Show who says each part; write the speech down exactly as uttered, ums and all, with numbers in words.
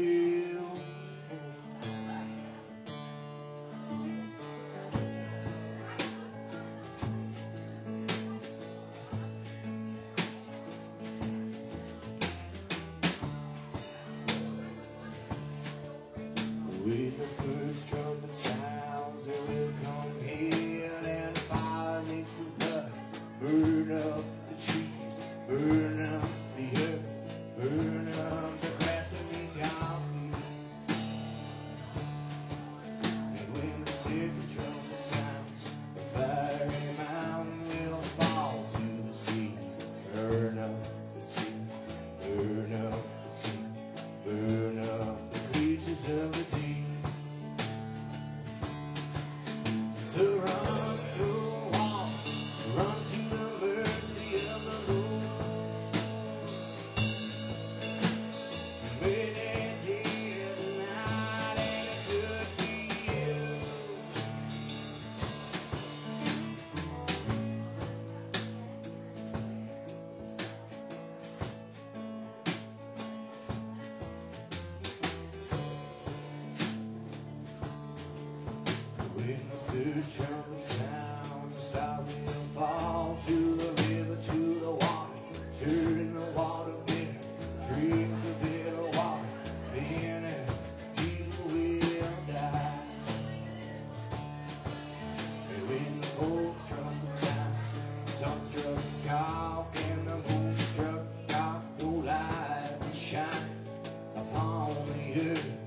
Speaker 1: field. With the first trumpet sounds, it will come hail, and fire makes the blood burn up the trees, burn up the earth, burn up the grass beneath our feet. And when the second trumpet sounds, the fiery mountain will fall to the sea, burn up the sea, burn up the sea, burn up the creatures of the deep. So run, go walk, run to the mercy of the Lord. Made that day of the night, and it could be you. When the third trumpet sounds, the star will fall to the river, to the water, turn the water bitter, drink the bitter water, then people will die. And when the fourth trumpet sounds, the sun struck dark and the moon struck dark, no light will shine upon the earth.